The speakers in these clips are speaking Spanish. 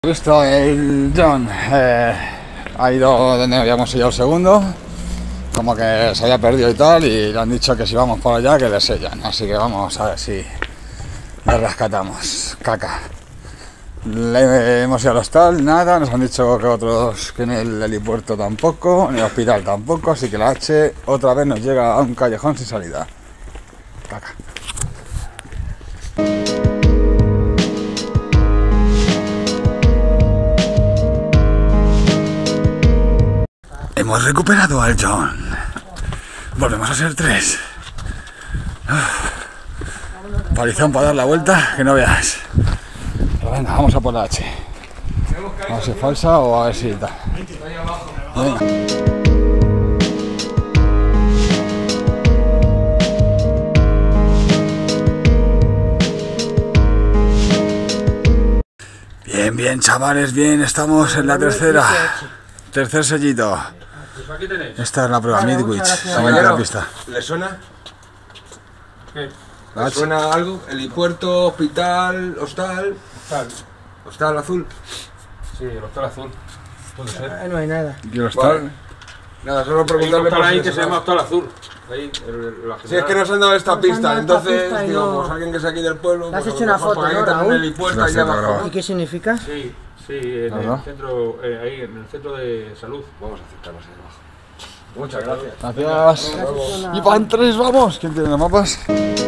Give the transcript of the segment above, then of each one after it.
Visto el John ha ido donde habíamos ido el segundo, como que se había perdido y tal, y le han dicho que si vamos por allá que le sellan, así que vamos a ver si le rescatamos. Caca. Le hemos ido al hostal, nada, nos han dicho que otros que en el helipuerto tampoco, en el hospital tampoco, así que la H otra vez nos llega a un callejón sin salida. Caca. Hemos recuperado al John. Volvemos a ser 3. Palizón para dar la vuelta, que no veas. Pero venga, vamos a por la H. A ver si es falsa o a ver si tal. Venga. Bien, bien, chavales, bien. Estamos en la tercera. Tercer sellito. Esta es la prueba, Midwich. La pista. ¿Le suena? ¿Qué? ¿Le suena algo? Helipuerto, hospital, hostal. Hostal azul. Sí, el hostal azul. Puede ser. No hay nada. ¿Y el hostal? Vale. Nada, solo Hay un preguntarle hostal por ahí si que le se llama suena. hostal azul. Ahí, la Si es que nos han dado esta pista, entonces pista y digo, no- pues alguien que sea aquí del pueblo. ¿Le has pues, hecho una foto, porque hay no, que tener un Raúl? helipuerto Sí, ahí sí, abajo. claro. ¿Y qué significa? Sí, en ¿Verdad? el centro, ahí en el centro de salud. Vamos a acercarnos ahí abajo. Muchas gracias. Gracias. Y van 3, vamos. ¿Quién tiene los mapas?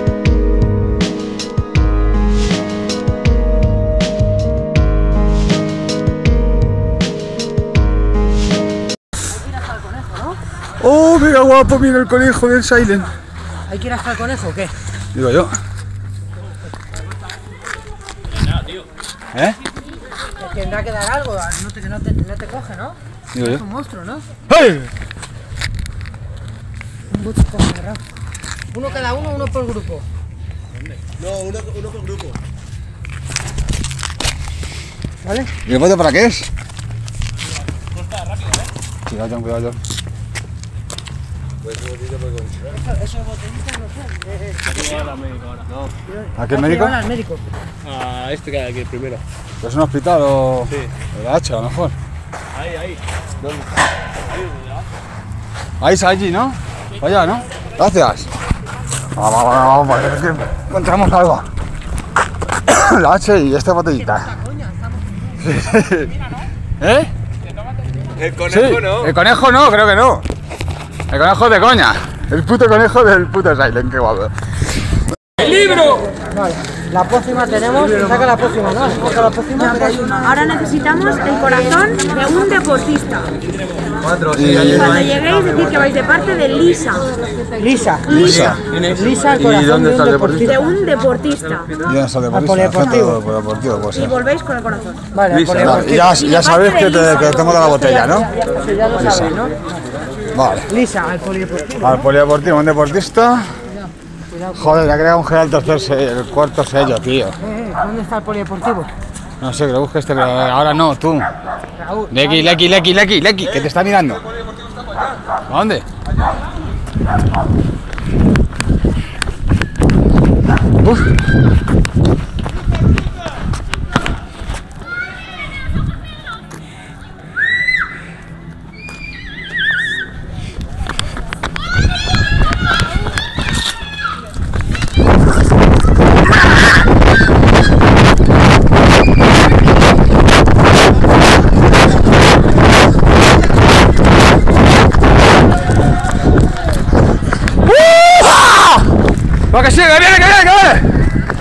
Oh, mira guapo, mira el conejo del Silent. ¿Hay que ir hasta el conejo o qué? Digo yo. ¿Eh? Te tendrá que dar algo, que no te coge, ¿no? Digo Es yo. un monstruo, ¿no? ¡Hey! Un bucho coge, ¿verdad? Uno cada uno, uno por grupo. No, uno por grupo. ¿Vale? ¿Y el bote para qué es? Cuidado, John, cuidado, John. Esos botellitas no son. ¿A qué médico? Al médico. A este que hay aquí primero. ¿Es un hospital o...? Sí. El H, a lo mejor. Ahí. ¿Dónde? Ahí es allí, ¿no? Allá, ¿no? Gracias. Vamos, parece que encontramos algo. La H y esta botellita. ¿Eh? El Sí. conejo no. El conejo no, creo que no. El conejo de coña. El puto conejo del puto Silent, qué guapo. Vale. La pócima tenemos, saca la pócima, ¿no? Saca la pócima. Ahora necesitamos el corazón de un deportista. 4, Y- Cuando lleguéis, decir que vais de parte de Lisa. Lisa. Lisa. Lisa, el corazón dónde de está un el deportista. De un deportista. Ya está de polideportivo. Polideportivo, pues Y sí. volvéis con el corazón. Vale, Lisa, polideportivo. Ya sabéis que te tomo de la botella, ¿no? Ya lo sabéis, ¿no? Vale. Lisa, al polideportivo. Al polideportivo, un deportista. Joder, ya quería congelar el cuarto sello, tío. ¿Dónde está el polideportivo? No sé, que lo busques, pero ahora no, tú. Raúl. Lecky, que te está mirando. ¿A dónde? Uf. ¡Va que sigue! ¡Que viene!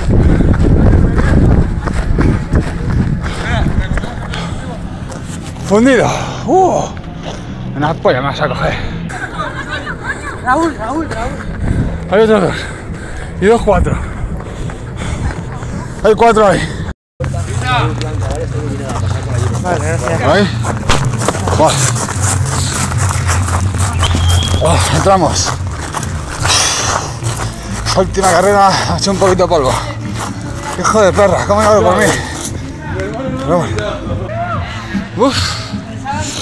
Fundido. Una polla me vas a coger. Raúl. Hay otros 2. Y 2, 4. Hay 4 ahí. Vale, gracias. ¿Ahí? Buah. Entramos. Última carrera, ha hecho un poquito de polvo. Hijo de perra, ¿cómo me hago por mí? Pero bueno. Uf.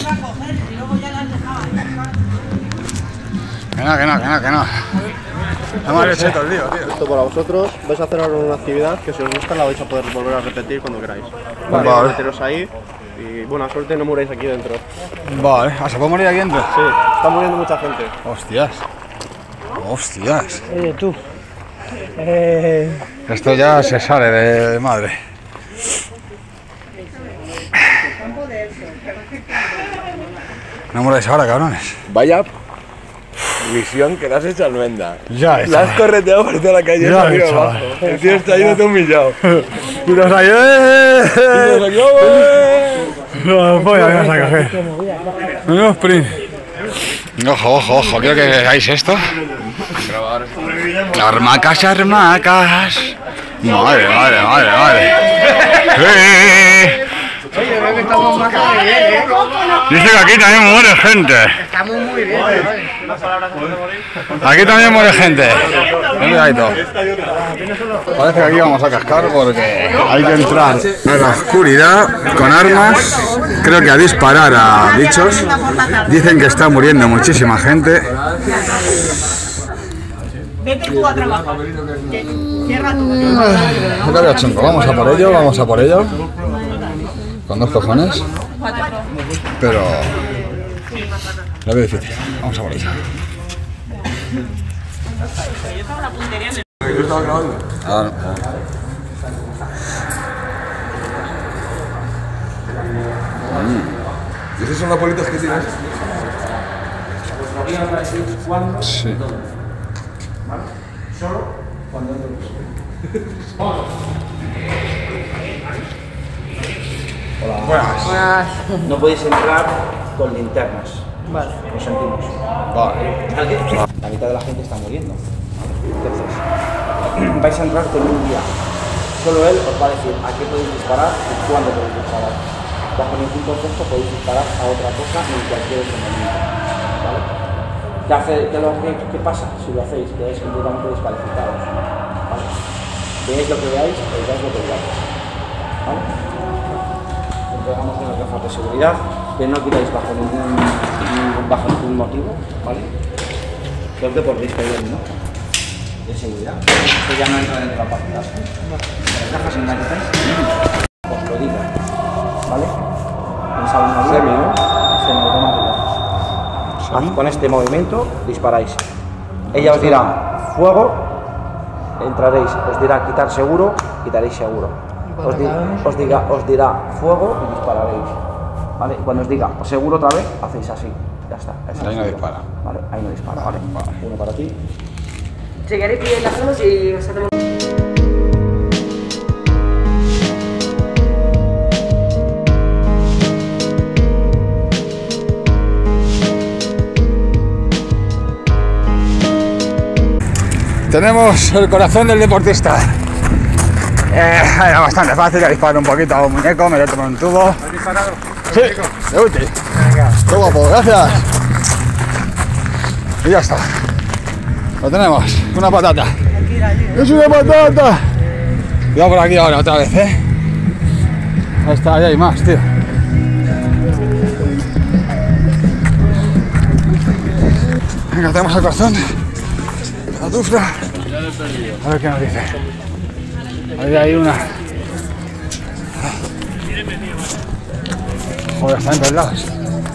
Que no. Hemos hecho todo el lío, tío. Esto para vosotros. Vais a hacer ahora una actividad que si os gusta la vais a poder volver a repetir cuando queráis. Vale. Meteros ahí y buena suerte, no muráis aquí dentro. Vale, ¿se puede morir aquí dentro? Sí, está muriendo mucha gente. Hostias. Hostias. Oye, tú. Esto ya se sale de madre. No muráis ahora, cabrones. Vaya misión que le has hecho al Menda. Ya es. La has correteado por toda la calle Ya arriba es, abajo. chaval. El tío está ahí, no te ha humillado. Y nos ayudé. Y nos aquí, No, voy a ver a café. Menudo sprint. Ojo, ojo, ojo, quiero que veáis esto. Armacas, armacas. Madre, madre, madre, madre. Oye, veo que estamos más bien, ¿eh? Dice que aquí también muere gente. Estamos muy bien, ¿vale? Aquí también muere gente. Cuidadito. Parece que aquí vamos a cascar porque hay que entrar en la oscuridad con armas. Creo que a disparar a bichos. Dicen que está muriendo muchísima gente. Vete tú a trabajar. Cierra tú. Lo veo chungo. Vamos a por ello, vamos a por ello. Con 2 cojones. Pero lo veo difícil. Vamos a por ello. Yo estaba grabando. Ahora. ¿Y esas son las bolitas que tienes? Sí. Buenas. No podéis entrar con linternas. Vale. Lo sentimos. Vale. La mitad de la gente está muriendo. Entonces, vais a entrar con un guía. Solo él os va a decir a qué podéis disparar y cuándo podéis disparar. Bajo ningún concepto podéis disparar a otra cosa en cualquier otro momento. ¿Vale? ¿Qué pasa si lo hacéis? Quedáis completamente descalificados. ¿Vale? Veáis lo que veáis, oigáis lo que veáis. ¿Vale? Entregamos unas gafas de seguridad que no quitáis bajo ningún motivo, ¿vale? Creo que por vista ¿no? De seguridad. Esto ya no entra dentro de la partida. Las gafas en las que estáis, os lo digo, ¿vale? Pensad una semi, ¿no? Semiautomática. Con este movimiento disparáis. Ella os dirá fuego, entraréis, os dirá quitar seguro, quitaréis seguro. Os dirá fuego y dispararéis. ¿Vale? Cuando os diga seguro otra vez, hacéis así. Ya está. Ahí no dispara. Vale, ahí no dispara. Vale. Uno para ti. Si queréis pillar las manos y os hacemos... Tenemos el corazón del deportista. Era bastante fácil, le disparo un poquito a un muñeco, me lo tomo un tubo. ¿Has disparado? Sí, de útil. Qué guapo, gracias. Y ya está. Lo tenemos, una patata. ¡Es una patata! Cuidado por aquí ahora otra vez, ¿eh? Ahí está, ahí hay más, tío. Venga, tenemos el corazón. La tufla. A ver qué nos dice. Ahí hay una. Joder, están en todos lados.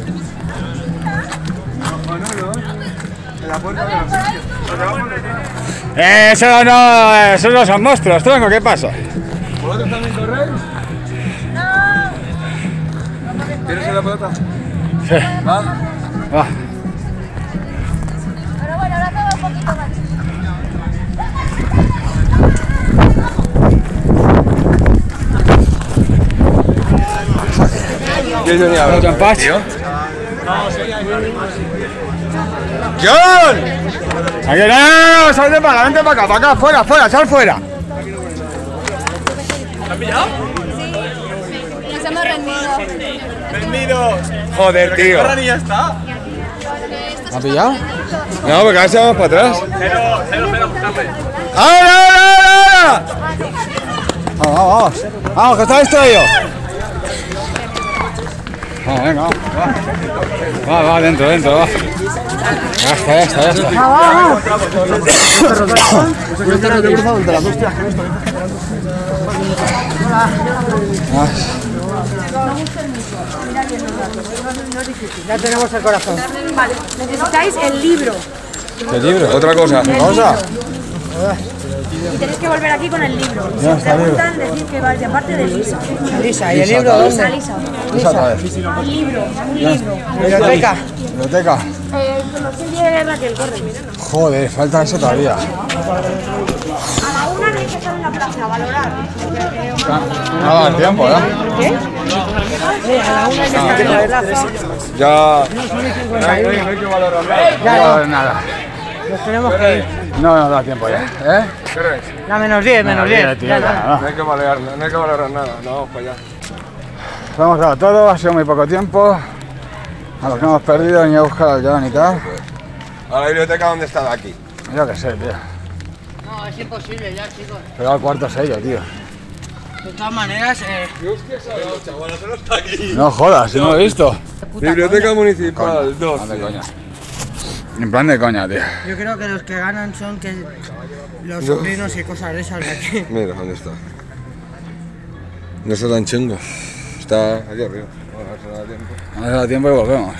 Esos no son monstruos, tronco, ¿qué pasa? ¿Vosotros también corréis? No. ¿Tienes en la pelota? Sí. ¿Va? Va. Pero bueno, ahora todo un poquito más. ¿Quieres venir a ver? ¿Otro empate? ¡John! Aquí no, sal de para, vente para acá, fuera, fuera, sal fuera. Nos hemos rendido. Joder, tío. ya está. ¿Me ha pillado? No, porque a ver si vamos para atrás. ¡Ahora, ahora, ahora! Vamos, vamos, vamos, que está distraído. Vamos, venga, vamos. Va, dentro, va. Ya está. Vamos. Ya tenemos el corazón. Vale, necesitáis el libro. ¿Qué libro? Otra cosa. ¿Cosa? Y tenéis que volver aquí con el libro. Si Ya os está, preguntan, decir que vais de parte de Lisa. Lisa, ¿y el libro dónde? Lisa. Esa otra vez. Un libro, un libro. Biblioteca. Biblioteca. Con los de Raquel, corre. Joder, falta eso todavía. A la 1 hay que estar en la plaza, a valorar. No da el tiempo, ¿eh? ¿Qué? A la 1 hay que estar en la plaza. Ya. No hay que valorar nada. No, nada. Nos tenemos que ir. No da tiempo ya. ¿Eh? Ya menos 10, menos 10. Ya nada. No hay que valorar nada. No, vamos para allá. Lo hemos dado todo, ha sido muy poco tiempo. A los que hemos perdido, ni a buscar al Joan y tal. ¿A la biblioteca dónde está de aquí? Yo qué sé, tío. No, es imposible ya, chicos. Pero al cuarto sello, tío. De todas maneras, No jodas, si no lo he visto. Biblioteca Municipal, No de 12. coña. En plan de coña, tío. yo creo que los que ganan son que los sobrinos y cosas de esas de aquí. Mira, ¿dónde está? No está tan chingo. Está aquí arriba. Ahora se da tiempo. No nos da tiempo y volvemos.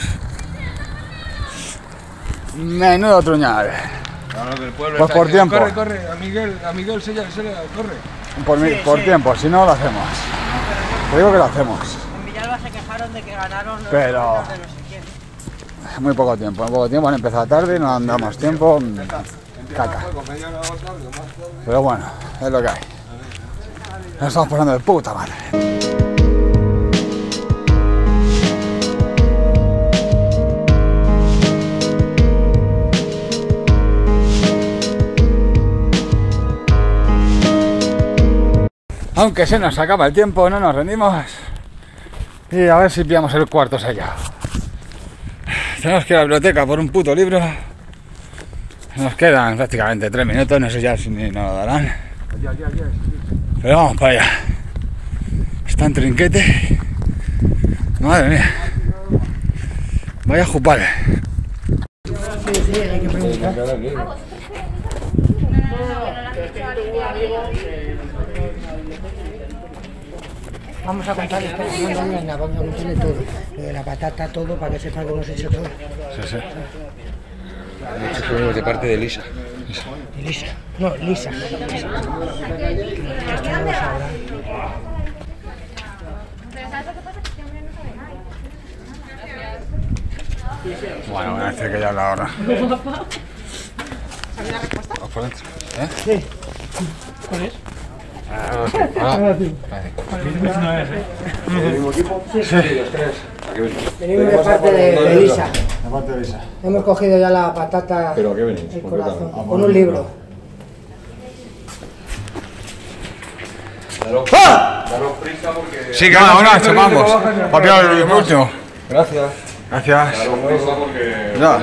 Menudo truñal. Pues por tiempo. Corre, a Miguel, sella, corre. Por tiempo, si no lo hacemos. Te digo que lo hacemos. En Villalba se quejaron de que ganaron los Pero- sobrinos de no sé quién. Muy poco tiempo, han empezado tarde, no andamos tiempo. Caca. Pero bueno, es lo que hay. Nos estamos pasando de puta madre. Aunque se nos acaba el tiempo, no nos rendimos. Y a ver si pillamos el cuarto sellado. Tenemos que ir a la biblioteca por un puto libro. Nos quedan prácticamente 3 minutos, no sé ya si ni nos lo darán. Pero vamos para allá. Está en trinquete. Madre mía. Vaya jupal. Sí, hay que preguntar. Vamos a contar, espera, no digas nada, vamos a contarle todo. Lo de la patata, todo, para que sepa que hemos hecho todo. Sí. Muchos problemas de parte de Lisa. Lisa. No, Lisa. Esto no lo sabrá. Bueno, voy a decir que ya es la hora. ¿Sabes la respuesta? ¿Vamos por dentro? ¿Eh? Sí. ¿Cuál es? Venimos de parte de Lisa. Aparte de Lisa. Hemos cogido ya la patata, ¿Pero a qué venís? el corazón, con un libro. Sí, cada una, chupamos. Papel el último. Gracias. Gracias. Ya.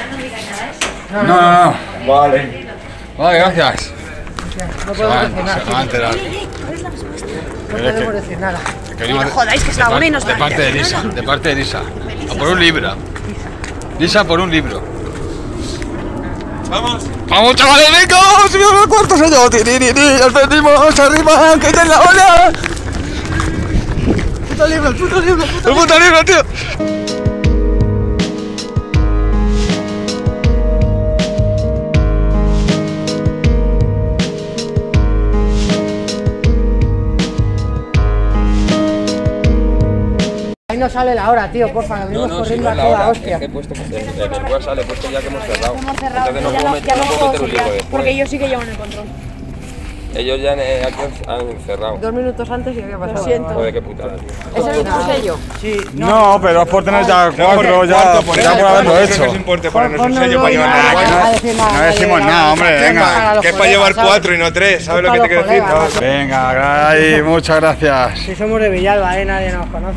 No. Vale. Vale, gracias. No Se van podemos decir nada. a enterar. No podemos decir nada. No jodáis, que es la una y nos de va. parte de Lisa, de parte de Lisa. A por un libro. Lisa por un libro. Vamos. ¡Vamos, chavales, venga! ¡Subimos al cuarto sello! ¡Tiririri! ¡Nos perdimos! ¡Arriba! ¡Que está en la ola! ¡El puto libro, tío! Ahí no sale la hora, tío, porfa, nos venimos corriendo a toda hostia. He puesto en el WhatsApp, he puesto ya que hemos cerrado. Hemos cerrado, Entonces no ya puedo no meter un puedo libro después. porque ellos sí que llevan el control. Ellos ya aquí han cerrado. 2 minutos antes y había pasado. Lo siento. Joder, qué putada, tío. ¿Es el mismo sello? Sí, No, pero es por tener ya 4, ya por haberlo hecho. No importe ponernos un ponnos sello para llevar no nada. a decir nada. No decimos nada, hombre, venga. Que es para llevar 4 y no 3, ¿sabes lo que te quiero decir? No. Venga, Gray, muchas gracias. Si somos de Villalba, nadie nos conoce.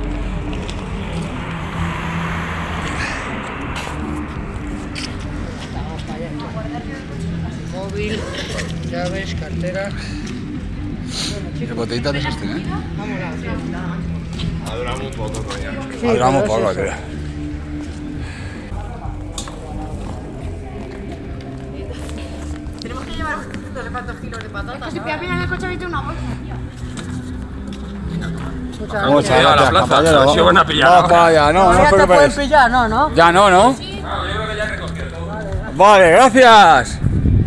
Móvil, llaves, cartera. ¿Qué botellitas de esas tienen? Ha durado muy poco, coño. Sí, Hablamos pero poco, es eso. tío. Si pillas en el coche, viste una bolsa. Muchas Llega a la gracias, plaza, compañero. se van a pillar, Vamos ¿no? para allá, no os Ya te pueden preocupéis. pillar, ¿no? Ya no, ¿no? No, yo creo que ya recogió todo. Vale, gracias.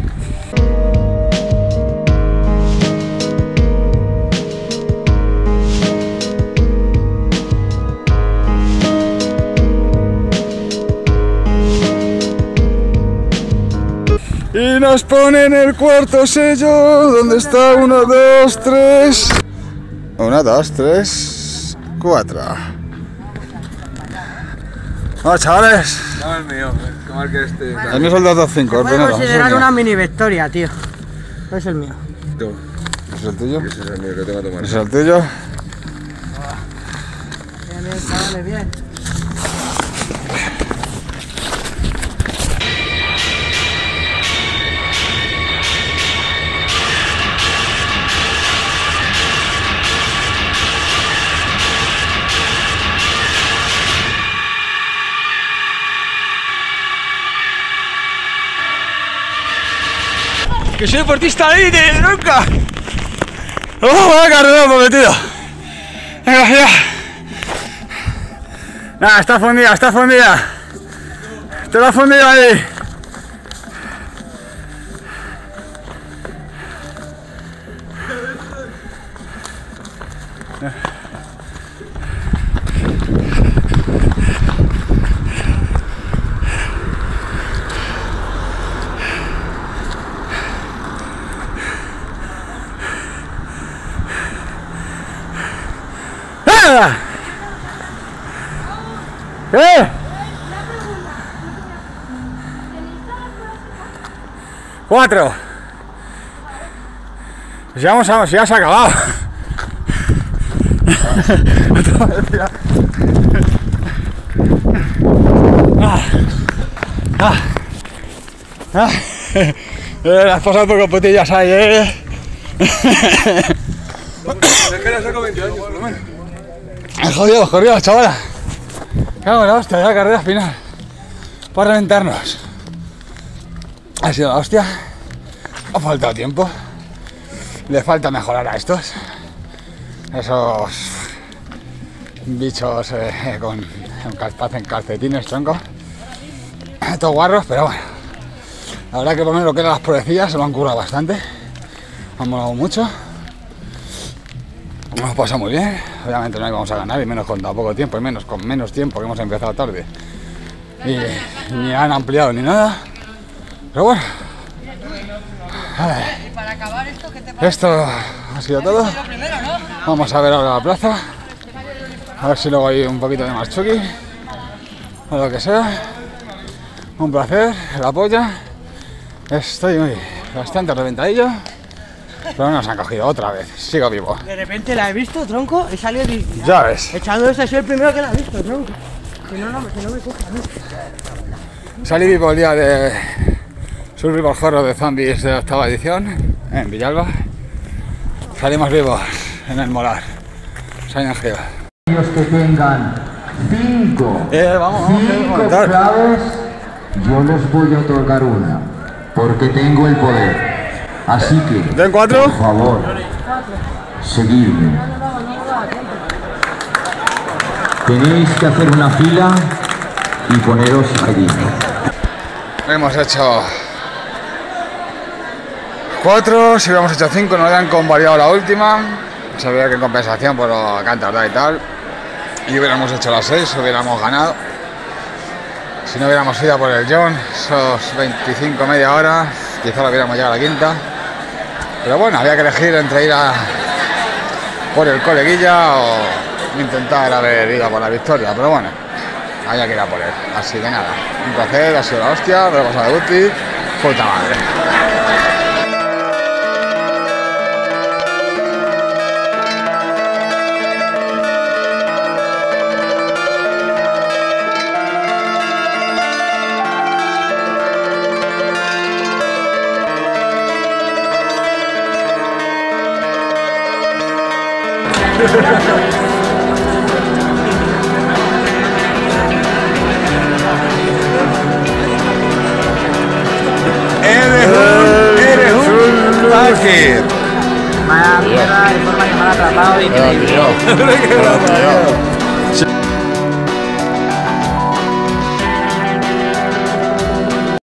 Y nos ponen el cuarto sello. ¿Dónde está? 1, 2, 3. 1, 2, 3, 4. Vamos, chavales. No, el mío, como el que este. El mío es el 225, el Puede primero. considerar ¿Es el una mío? mini victoria, tío. Es el mío. Tú, ¿Es el tuyo? ese es el mío que tengo que tomar. ¿Es el tuyo? Bien, chavales, bien. ¡Que soy deportista de élite, nunca! ¡Oh, vaya carrera prometido! Venga, ya. Nada, está fundida, está fundida. Te lo ha fundido ahí. ¡Ah! ¿Qué? 4. Pues ya vamos a, ya se ha acabado. Las cosas por computillas ahí, Es que le saco 20 años, por lo menos. Jodido, chavala. Cago en la hostia, ya la carrera final. Para reventarnos. Ha sido la hostia. Ha faltado tiempo. Le falta mejorar a estos. Esos bichos hacen calcetines, tronco. Estos guarros, pero bueno. La verdad que por lo menos lo que eran las pruebecillas se lo han curado bastante. Han molado mucho. Nos pasa muy bien, obviamente no íbamos a ganar y menos con tan poco tiempo y menos con menos tiempo que hemos empezado tarde y ni han ampliado ni nada, pero bueno, esto ha sido todo. Vamos a ver ahora la plaza, a ver si luego hay un poquito de más chuki o lo que sea. Un placer, el apoyo. Estoy bastante reventadillo. Pero nos han cogido otra vez, sigo vivo. De repente la he visto, tronco, he salido y... Ya ves. Echando ese, soy el primero que la he visto, tronco. Si no, no me coge a mí. Salí vivo el día de Survival Horror de Zombies de la 8ª edición en Villalba. Salimos vivos en el Molar. Silent Hill. Aquellos que tengan 5 claves, yo les voy a otorgar una, porque tengo el poder. Así que, ¿Den 4? por favor, seguidme. Tenéis que hacer una fila y poneros allí. Hemos hecho 4, si hubiéramos hecho 5 nos habían convalidado la última. Se veía que en compensación por lo que han tardado y tal. Y hubiéramos hecho las 6, hubiéramos ganado. Si no hubiéramos ido por el John, esos 25, media hora, quizá lo hubiéramos llegado a la quinta. Pero bueno, había que elegir entre ir por el coleguilla o intentar haber ido por la victoria. Pero bueno, había que ir a por él. Así que nada, un placer, ha sido la hostia, lo he pasado de Guti, puta madre. Eres un una mierda en forma de mal atrapado y que Pero, tío,